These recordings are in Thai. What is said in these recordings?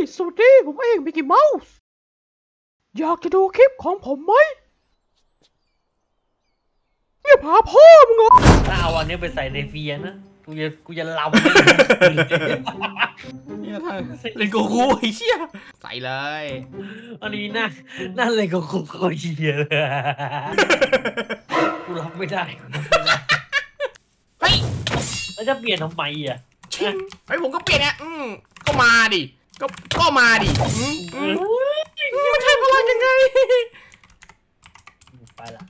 สวัสดีผมเองมิกกี้เมาส์อยากจะดูคลิปของผมไหมเนี่ยพาพ่อมึงถ้าเอาอันนี้ไปใส่ในเฟียนะกูจะลำเนี่ยท่านเล่นโกคูไอ้เชี่ยใส่เลยอันนี้น่าเลยโกคูโคเชียเลยกูรับไม่ได้เฮ้ยแล้วจะเปลี่ยนทำไมอ่ะเฮ้ยผมก็เปลี่ยนเนี่ยก็มาดิก็มาดิมันใช่พลังยังไงไปละ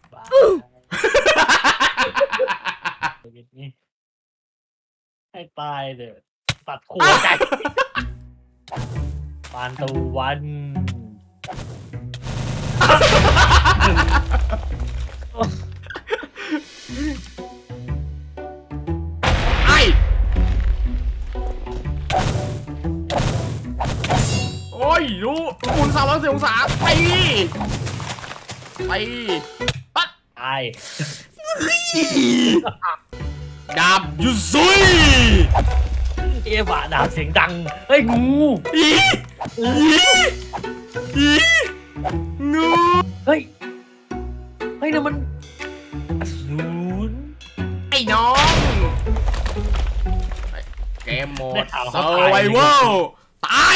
ให้ตายเด้อตัดหัวใจปานตะวันไอ้โอ้ยรู้หมุน360 องศาไปปั๊บตายดาบยุซุยเอ๊ะบ่าดาบเสียงดังเฮ้ยงูงูเฮ้ยนั่นมันศูนย์ไอ้น้องเกมโหมดเซอร์ไวเวลตาย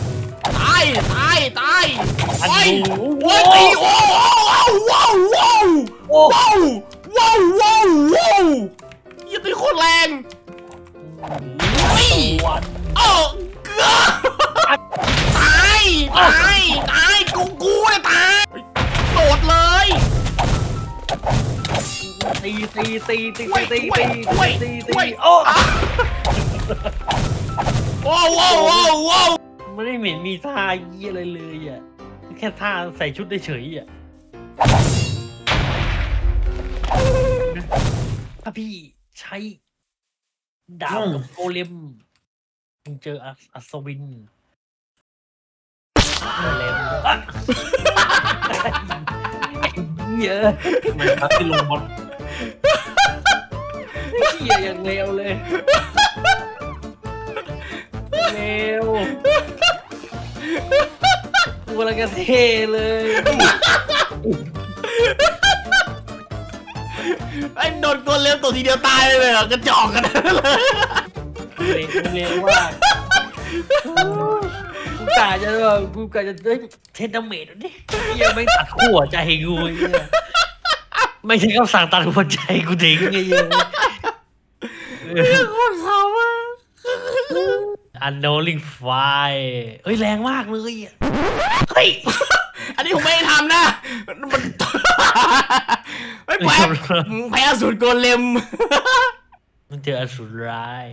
โอ้ยตีโอ้ว้าวยี่ตีโคตรแรงเกือบตายกูเลยตายโดดเลยตีโอ้ว้าวไม่ได้เหม็นมีท่ายี่อะไรเลยอ่ะแค่ท่าใส่ชุดได้เฉยอ่ะถ้าพี่ใช้ดาบกับโกเลมมึงเจออัศวินโกเลมเยอะไม่ครับที่ลงบอลเหี้ยอย่างเร็วเลยเร็วกูกำลังจะเทเลยไอ้โดนตัวเลี้ยวตัวทีเดียวตายเลยเหรอกระจอกกันเลยเร็วว่ากูกะจะเทนดาเมจดิยังไม่ตัดหัวใจกูไม่ใช่คำสั่งตัดหัวใจกูทิ้งไงโคตรเขาอะ Unknowing Fire เฮ้ยแรงมากเลยเฮ้ยอันนี้ผมไม่ได้ทำนะมันไม่แพ้สุดโกเลมมันเจออสูรร้าย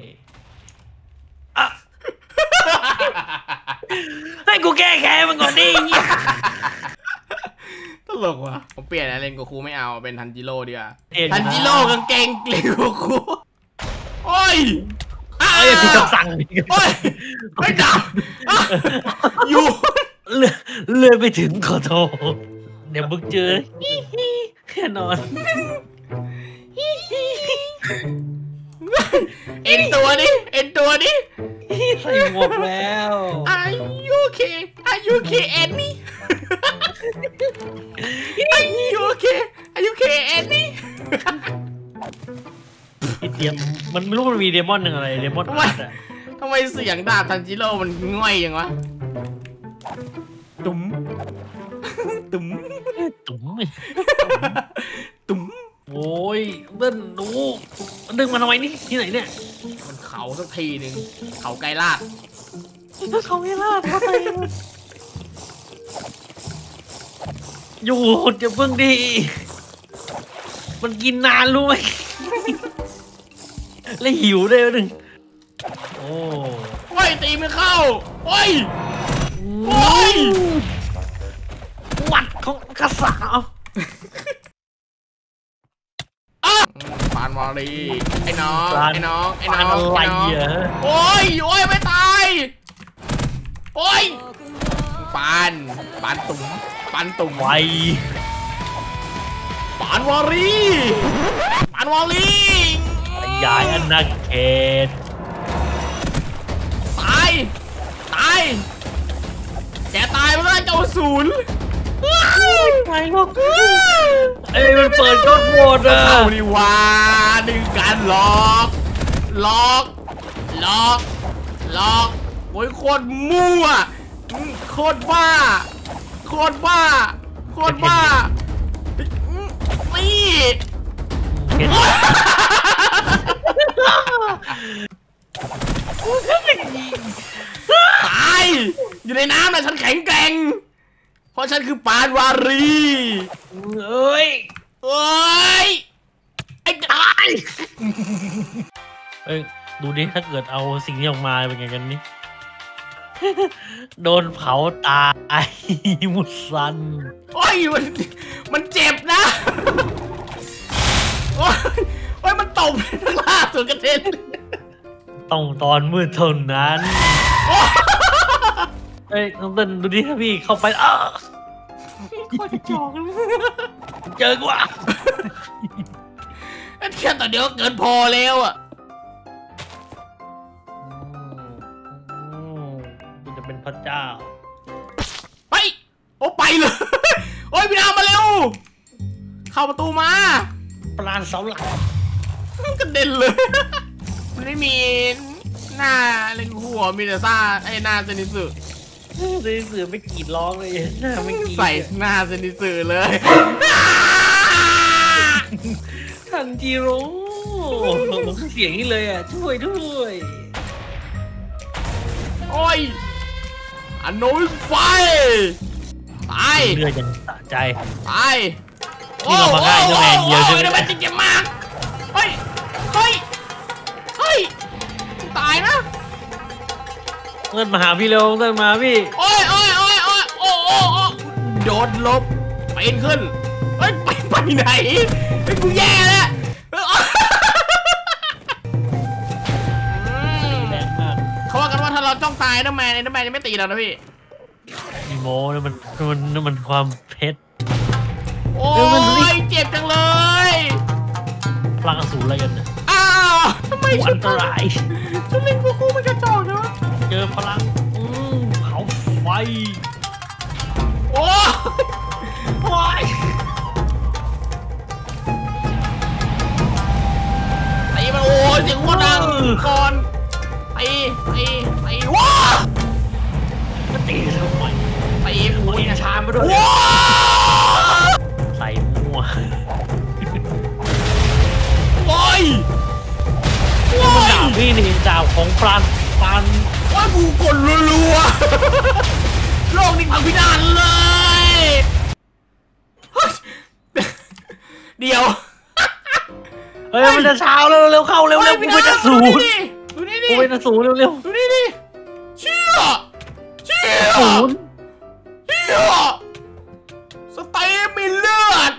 ให้กูแก้แค้นมันก่อนดิตลกว่ะผมเปลี่ยนอะไรโกคูไม่เอาเป็นทันจิโร่ดีกว่าทันจิโร่กางเกงเกลียวโกคูโอ้ยพี่คำสั่งไม่จับอยู่เลื่อนไปถึงขอโทษเดี๋ยวมึงเจอแค่นอนเอ็นตัวนี้ใส่หมวกแล้ว Are you okay Annie Are you okay Annie เดียมมันไม่รู้มันมีเดมอนหนึ่งอะไรเดมอนทำไมเสียงดาบทันจิโร่มันง่อยอย่างวะตุ๋มโอ้ยเดินดูมันดึงมาทำไมนี่ที่ไหนเนี่ยมันเขาสักทีหนึ่งเขาไกลลาดเขาไกลลาดเข้าไปอยู่จะเพิ่งดีมันกินนานรู้ไหมแล้วหิวได้หนึ่งโอ้ยตีไม่เข้าโอ้ยหวัดของกระสาวปานวารีไอ้น้องอะไรเหรอโอ้ยไม่ตายโอ้ยปานตุ่มไวปานวารีย้ายอาณาเขตตายศูนย์ใช่หรอกเอ้ยมันเปิดกดโหมดอ่ะเอาดิว่าดึงการล็อกโอ้ยโคตรมั่วโคตรบ้านี่เห็นตายอยู่ในน้ำนะฉันแข็งแกร่งเพราะฉันคือปานวารีเอ้ยเอ้ยไอ้ตายเอ้ยดูดิถ้าเกิดเอาสิ่งนี้ออกมาเป็นไงกันนี่ โดนเผาตายมุดซันโอ้ยมันเจ็บนะโอ้ยมันตบทั้งล่าสุดกระเด็นต้องตอนมืดเท่านั้นเอ้ยน้องเต้นดูดิถ้าพี่เข้าไปโคตรจอกเลยเจอกูอ่ะแค่ต่อเดียวเกินพอแล้วอ่ะกูจะเป็นพระเจ้าไปโอ้ไปเลยโอ้ยพี่ดาวมาเร็วเข้าประตูมาปราณเสาหลักกระเด็นเลยมันไม่มีหน้าเล่นหัวมีแต่ซ่าไอ้หน้าเซนิสึเสือไม่กรีดร้องเลยหน้าไม่กรีดใส่หน้าเซนิสึเลยทันจิโร่เสียงนี้เลยอ่ะช่วยด้วยโอ้ยอันโน้นไฟตายเลือดยังสะใจตายนี่เรามาง่ายเรื่องแรงเดียวใช่ไหมโอ้มันจะเจ็บมากเฮ้ยตายนะเงินมาหาพี่เร็วเงินมาพี่โอ้ยโดดลบไปขึ้นเฮ้ยไปไหนไอ้กูแย่แล้วแรงมากเขาว่ากันว่าถ้าเราจ้องตายน้ำแมนจะไม่ตีเรานะพี่อีโมนี่มันความเผ็ดโอ้ยเจ็บจังเลยพลังอสูรอะไรกันเนี่ยอ้าวทำไมอันตรายฉันเล่นพวกกูมันจะจอกนะเจอพลังเผาไฟโอ้ยตีมันโอ้ยเสียงโคตรดังก่อนตีว้าก็ตีทำไมตีโอ้ยชามมาด้วยว้าใส่มั่วโอ้ยมันด่าพี่นี่ด่าของปานว่ากูกดรัวๆโลกนี้พังพินาศเลยเดี๋ยวเฮ้ยมันจะเช้าแล้วเร็วเข้าเร็วกูเป็นอสูรดูนี่ดิกูเป็นอสูรเร็วดูนี่ดิเชี่ยๆศูนย์สเต็มมีเลือด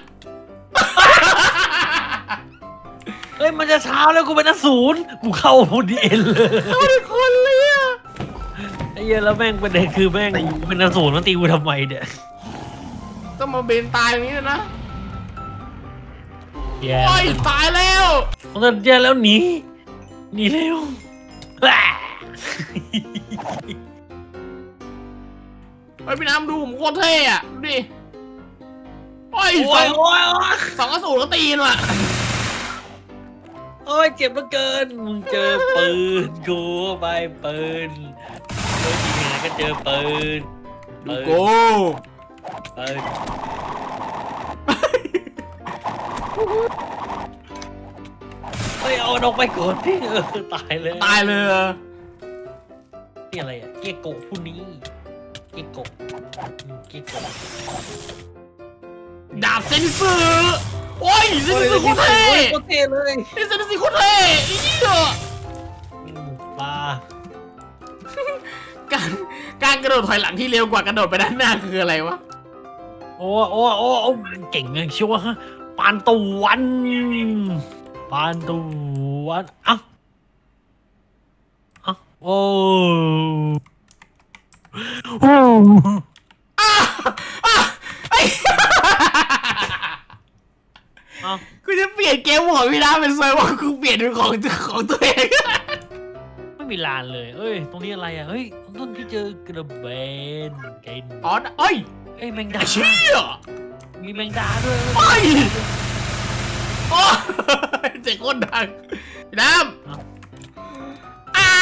เฮ้ยมันจะเช้าแล้วกูเป็นอสูรกูเข้าพูดีเอ็นเลยเอาดิคนเลยอะไอ้เหี้ยแล้วแม่งประเด็นคือแม่งเป็นอสูรมันตีกูทำไมเนี่ยต้องมาเบนตายอย่างนี้เลยนะแย่โอ้ยตายแล้วมันจะแย่แล้วหนีเร็วไปพี่น้ำดูผมโคตรเท่อะดูดิโอ้ยโอ้ยสองกระสุนก็ตีนว่ะโอ้ยเจ็บเหลือเกินมึงเจอปืนกูไปปืนโอ้ยทีไหนก็เจอปืนดูโก้ปืนเฮ้ยเอาออกไปก่อนพี่ตายเลยตายเลยนี่อะไรอ่ะเกียโกะผู้นี้เกียโกะดาบเซนสึโอ้ยเซนสึโคตรเท่โคตรเท่เลยนี่เซนสึโคตรเท่นี่เหี้ยปลาการกระโดดถอยหลังที่เร็วกว่ากระโดดไปด้านหน้าคืออะไรวะโอ้เก่งเงชัวร์ฮะปานตะวันอ่ะโอ้กูจะเปลี่ยนเกมของพี่น้ำเป็นเซอร์ว่ากูเปลี่ยนเป็นของตัวเองไม่มีลานเลยเอ้ยตรงนี้อะไรอ่ะเฮ้ยต้นที่เจอกระเบนเกนอ๋อเอ้ยเอ้ยแมงดาเชี่ยมีแมงดาด้วยไปโอ้ยเจ๊โคตรดังพี่น้ำอ้า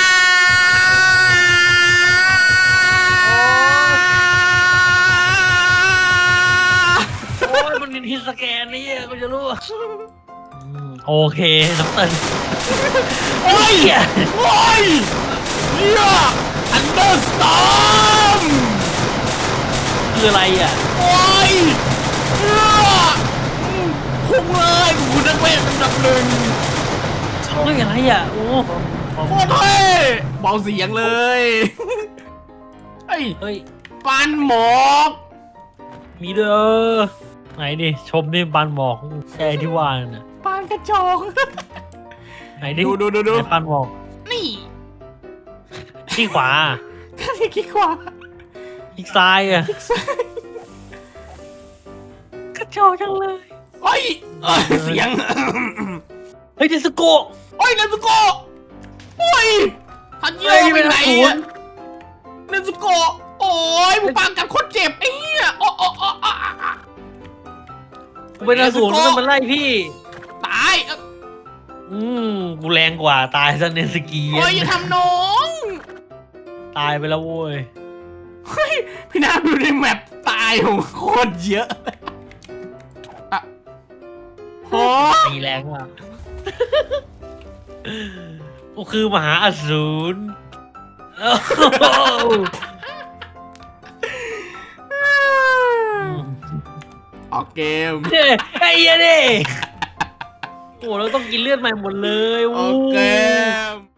โอ้ยมันมีที่สแกนนี่กูจะรู้โอเคน้ำเต้นโอ้ยโอ้ยเฮียอันเดอร์สตอร์มคืออะไรอ่ะโอ้ยเฮียพุ่งเลยกูนักเวทอันดับหนึ่งเฮ้ยอะไรอ่ะโอ้โคตรเท่เบาเสียงเลยเฮ้ยเฮ้ยปันหมอกมีเด้อไหนดิชมนี่บานหมอกแช่ที่ว่าน่ะปานกระจอกไหนดิดูไหนบานหมอกนี่ที่ขวานี่คิดขวาอีกซ้ายอ่ะกระจอกจังเลยโอ้ยเสียงเฮ้ยเดสโกะโอ้ยเนซุโกะโอ้ยทันเยอะไปไหนอะเนซุโกะโอ้ยมึงปางกัดโคตรเจ็บไอ้เหี้ยโอ้กูเป็นอสูรมันไล่พี่ตายกูแรงกว่าตายซะเนสกีโอ้ยอย่าทำน้องตายไปแล้วโว้ยเฮ้ยพี่น้ำดูในแมปตายโคตรเยอะอะโอ้ตีแรงมากกูคือมหาอสูรโอ้โหออกเกมเฮ้ยไอ้เหี้ยดิโอ้เราต้องกินเลือดใหม่หมดเลยออกเกม